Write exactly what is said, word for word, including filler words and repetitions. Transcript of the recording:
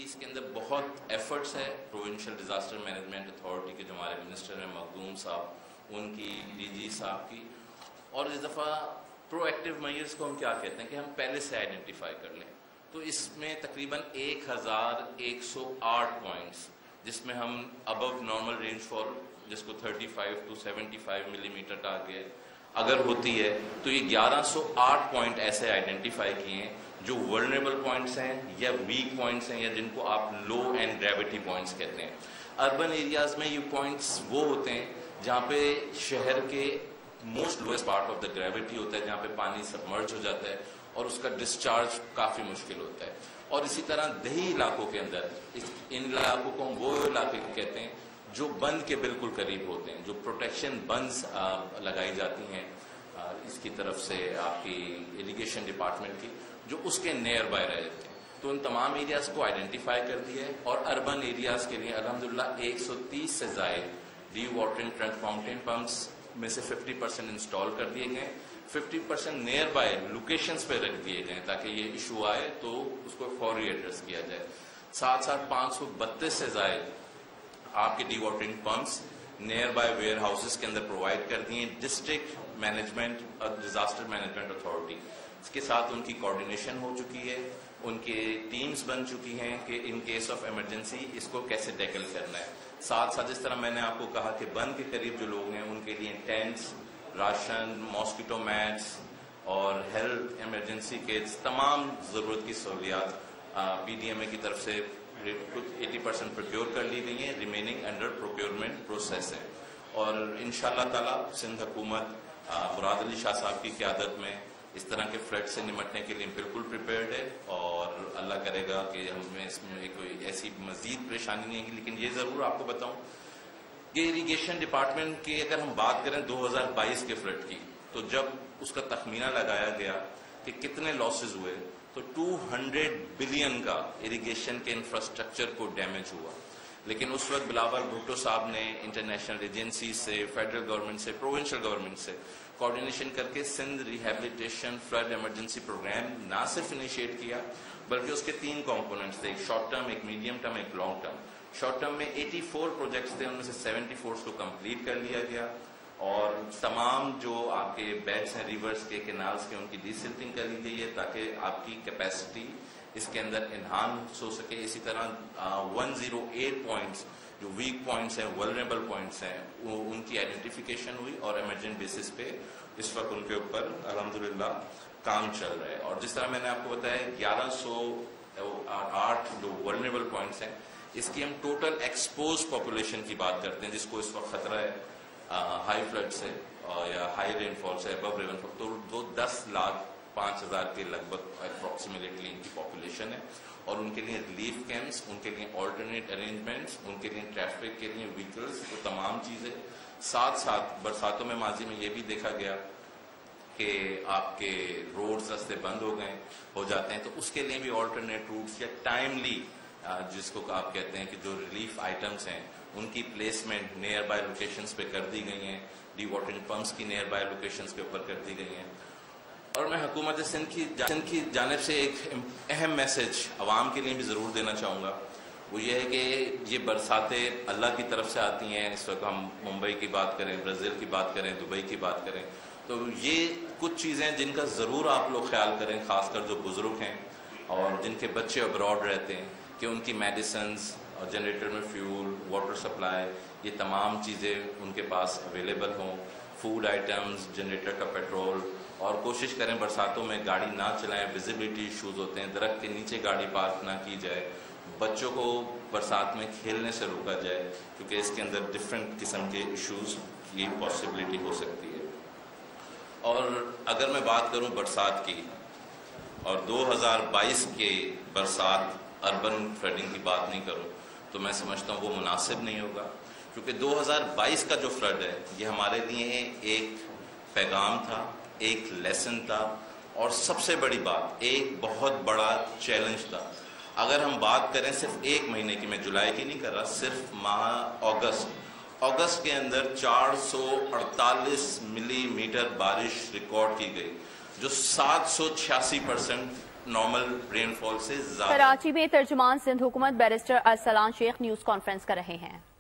اس کے اندر بہت ایفرٹس ہے پروونشل ڈیزاسٹر مینجمنٹ اتھارٹی کے جو ہمارے منسٹر ہیں مخدوم صاحب ان کی، ڈی جی صاحب کی. اور اس دفعہ پرو ایکٹیو میئرس کو ہم کیا کہتے ہیں کہ ہم پہلے سے آئیڈینٹیفائی کر لیں. تو اس میں تقریباً ایک ہزار ایک سو آٹھ پوائنٹس جس میں ہم ابو نارمل رینج فال جس کو thirty five to seventy five millimetre target اگر ہوتی ہے تو یہ گیارہ سو آٹھ پوائنٹ ایسے آئیڈینٹیفائی کیے ہیں جو ورنریبل پوائنٹس ہیں یا ویک پوائنٹس ہیں یا جن کو آپ لو اینڈ گریویٹی پوائنٹس کہتے ہیں. اربن ایریاز میں یہ پوائنٹس وہ ہوتے ہیں جہاں پہ شہر کے most lowest part of the gravity ہوتا ہے، جہاں پہ پانی سبمرج ہو جاتا ہے اور اس کا ڈسچارج کافی مشکل ہوتا ہے. اور اسی طرح دیہی علاقوں کے اندر ان علاقوں کو ہم وہ علاقے کہتے ہیں جو بند کے بالکل قریب ہوتے ہیں، جو پروٹیکشن بندز لگائی جاتی ہیں اس کی طرف سے آپ کی اریگیشن ڈپارٹمنٹ کی، جو اس کے نیئر بائی رہتے ہیں. تو ان تمام ایریاز کو آئیڈینٹیفائی کر دیا ہے اور اربن ایریاز کے لیے الحمدللہ ایک سو تیس سے زائد dewatering trunk fountain pumps میں سے ففٹی پرسینٹ انسٹال کر دیے گئے، fifty percent nearby locations پہ رکھ دیے گئے تاکہ یہ ایشو آئے تو اس کو فوری ایڈریس کیا جائے. ساتھ ساتھ پانچ سو بتیس سے زائد آپ کے dewatering pumps nearby warehouses کے اندر پرووائڈ کر دیے ڈسٹرکٹ مینجمنٹ اور ڈیزاسٹر مینجمنٹ اتھارٹی. اس کے ساتھ ان کی کوارڈینیشن ہو چکی ہے، ان کے ٹیمز بن چکی ہیں کہ ان کیس آف ایمرجنسی اس کو کیسے ٹیکل کرنا ہے. ساتھ ساتھ جس طرح میں نے آپ کو کہا کہ بند کے قریب جو لوگ ہیں ان کے لیے ٹینٹس، راشن، ماسکیٹو میٹس اور ہیلتھ ایمرجنسی کٹس، تمام ضرورت کی سہولیات پی ڈی ایم اے کی طرف سے ایٹی پرسینٹ پروکیور کر لی گئی ہیں، ریمیننگ انڈر پروکیورمنٹ پروسیس ہے. اور انشاءاللہ تعالی سندھ حکومت مراد علی شاہ صاحب کی قیادت میں اس طرح کے فلڈ سے نمٹنے کے لیے بالکل پریپیئرڈ ہے اور اللہ کرے گا کہ ہمیں اس میں کوئی ایسی مزید پریشانی نہیں ہے. لیکن یہ ضرور آپ کو بتاؤں کہ اریگیشن ڈپارٹمنٹ کی اگر ہم بات کریں دو ہزار بائیس کے فلڈ کی، تو جب اس کا تخمینہ لگایا گیا کہ کتنے لاسز ہوئے تو ٹو ہنڈریڈ بلین کا اریگیشن کے انفراسٹرکچر کو ڈیمیج ہوا. لیکن اس وقت بلاول بھٹو صاحب نے انٹرنیشنل ایجنسی سے، فیڈرل گورنمنٹ سے، پروونشل گورنمنٹ سے کوارڈینیشن کر کے Sindh rehabilitation flood emergency programme نہ صرف انیشیٹ کیا بلکہ اس کے تین کمپوننٹس تھے، ایک شارٹ ٹرم، ایک میڈیم ٹرم، ایک لانگ ٹرم. شارٹ ٹرم میں ایٹی فور پروجیکٹس تھے، ان میں سے سیونٹی فور کو کمپلیٹ کر لیا گیا اور تمام جو آپ کے بیڈس ہیں ریورس کے، کینالز کے، ان کی ڈی سلٹنگ کر لی گئی ہے تاکہ آپ کی کیپیسٹی اس کے اندر انہانس ہو سکے. اسی طرح ون زیرو ایٹ پوائنٹس جو ویک پوائنٹس ہیں، ولنریبل پوائنٹس ہیں، ان کی آئیڈینٹیفیکیشن ہوئی اور ایمرجنٹ بیسس پہ اس وقت ان کے اوپر الحمدللہ کام چل رہا ہے. اور جس طرح میں نے آپ کو بتایا گیارہ سو آٹھ جو ولنریبل پوائنٹس ہیں، اس کی ہم ٹوٹل ایکسپوز پاپولیشن کی بات کرتے ہیں جس کو اس وقت خطرہ ہے ہائی فلڈ سے یا ہائی رین فال سے، ابو رین فال، تو دو دس لاکھ پانچ ہزار کے لگ بھگ اپروکسیمیٹلی ان کی پاپولیشن ہے. اور ان کے لیے ریلیف کیمپس، ان کے لیے آلٹرنیٹ ارینجمنٹس، ان کے لیے ٹریفک کے لیے وہیکلس، تو تمام چیزیں. ساتھ ساتھ برساتوں میں ماضی میں یہ بھی دیکھا گیا کہ آپ کے روڈز رستے بند ہو گئے ہو جاتے ہیں، تو اس کے لیے بھی آلٹرنیٹ روٹس یا ٹائملی جس کو آپ کہتے ہیں کہ جو ریلیف آئٹمس ہیں ان کی پلیسمنٹ نیئر بائی لوکیشنز پہ کر دی گئی ہیں، ڈی واٹرنگ پمپس کی نیئر بائی لوکیشنز کے اوپر کر دی گئی ہیں. اور میں حکومت سندھ کی سندھ کی جانب سے ایک اہم میسج عوام کے لیے بھی ضرور دینا چاہوں گا، وہ یہ ہے کہ یہ برساتیں اللہ کی طرف سے آتی ہیں. اس وقت ہم ممبئی کی بات کریں، برازیل کی بات کریں، دبئی کی بات کریں، تو یہ کچھ چیزیں جن کا ضرور آپ لوگ خیال کریں، خاص کر جو بزرگ ہیں اور جن کے بچے ابراڈ رہتے ہیں، کہ ان کی میڈیسنز اور جنریٹر میں فیول، واٹر سپلائی، یہ تمام چیزیں ان کے پاس اویلیبل ہوں، فوڈ آئٹمز، جنریٹر کا پیٹرول. اور کوشش کریں برساتوں میں گاڑی نہ چلائیں، ویزیبلٹی ایشوز ہوتے ہیں، درخت کے نیچے گاڑی پارک نہ کی جائے، بچوں کو برسات میں کھیلنے سے روکا جائے کیونکہ اس کے اندر ڈفرینٹ قسم کے ایشوز کی پاسبلٹی ہو سکتی ہے. اور اگر میں بات کروں برسات کی اور دو ہزار بائیس کے برسات اربن فلڈنگ کی بات نہیں کروں تو میں سمجھتا ہوں وہ مناسب نہیں ہوگا، کیونکہ دو ہزار بائیس کا جو فلڈ ہے یہ ہمارے لیے ایک پیغام تھا، ایک لیسن تھا اور سب سے بڑی بات ایک بہت بڑا چیلنج تھا. اگر ہم بات کریں صرف ایک مہینے کی، میں جولائی کی نہیں کر رہا، صرف ماہ اگست اگست کے اندر چار سو اڑتالیس ملی میٹر بارش ریکارڈ کی گئی جو سات سو چھیاسی پرسنٹ नॉर्मल रेनफॉल से ज्यादा। कराची में तर्जुमान सिंध हुकूमत barrister Arsalan Sheikh news conference कर रहे हैं।